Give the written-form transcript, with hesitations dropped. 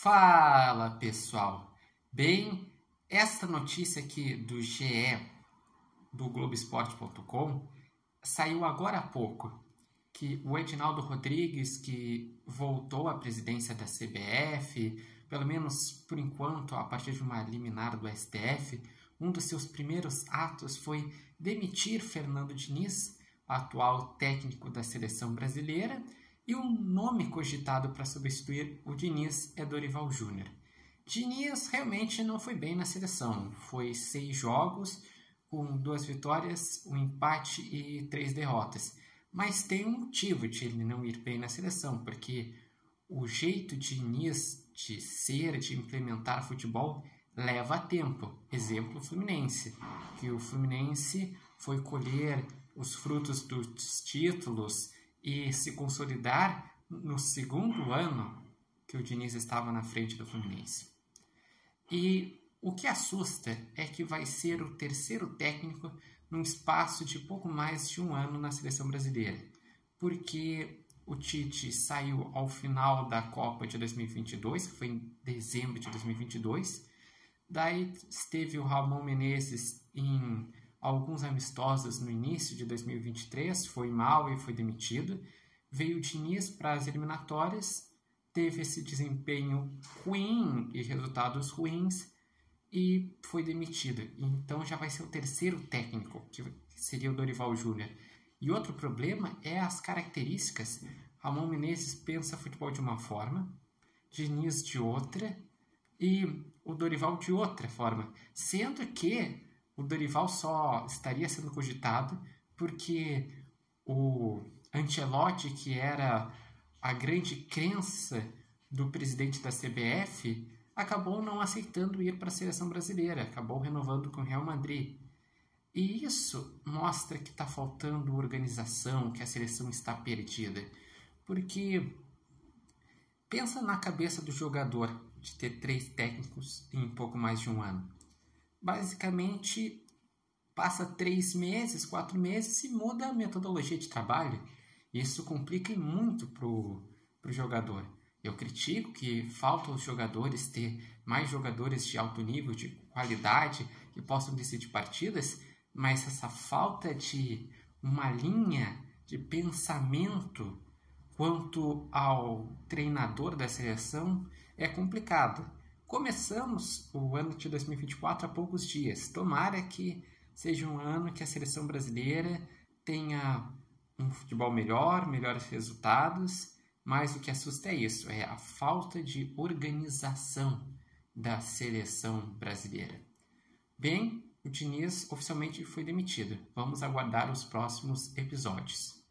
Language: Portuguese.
Fala, pessoal! Bem, esta notícia aqui do GE, do Globoesporte.com, saiu agora há pouco, que o Edinaldo Rodrigues, que voltou à presidência da CBF, pelo menos por enquanto, a partir de uma liminar do STF, um dos seus primeiros atos foi demitir Fernando Diniz, atual técnico da seleção brasileira, e o nome cogitado para substituir o Diniz é Dorival Júnior. Diniz realmente não foi bem na seleção. Foi 6 jogos, com 2 vitórias, 1 empate e 3 derrotas. Mas tem um motivo de ele não ir bem na seleção, porque o jeito de Diniz de ser, de implementar futebol, leva tempo. Exemplo, o Fluminense. Que o Fluminense foi colher os frutos dos títulos e se consolidar no segundo ano que o Diniz estava na frente do Fluminense. E o que assusta é que vai ser o terceiro técnico num espaço de pouco mais de um ano na seleção brasileira, porque o Tite saiu ao final da Copa de 2022, que foi em dezembro de 2022, daí esteve o Ramon Menezes em alguns amistosos no início de 2023, foi mal e foi demitido. Veio o Diniz para as eliminatórias, teve esse desempenho ruim e resultados ruins e foi demitido. Então já vai ser o terceiro técnico, que seria o Dorival Júnior. E outro problema é as características. Ramon Menezes pensa futebol de uma forma, Diniz de outra e o Dorival de outra forma, sendo que o Dorival só estaria sendo cogitado porque o Ancelotti, que era a grande crença do presidente da CBF, acabou não aceitando ir para a seleção brasileira, acabou renovando com o Real Madrid. E isso mostra que está faltando organização, que a seleção está perdida. Porque pensa na cabeça do jogador de ter 3 técnicos em pouco mais de um ano. Basicamente, passa 3 meses, 4 meses e muda a metodologia de trabalho. Isso complica muito para o jogador. Eu critico que falta os jogadores ter mais jogadores de alto nível, de qualidade, que possam decidir partidas, mas essa falta de uma linha de pensamento quanto ao treinador da seleção é complicado. Começamos o ano de 2024 há poucos dias. Tomara que seja um ano que a seleção brasileira tenha um futebol melhor, melhores resultados, mas o que assusta é isso, é a falta de organização da seleção brasileira. Bem, o Diniz oficialmente foi demitido. Vamos aguardar os próximos episódios.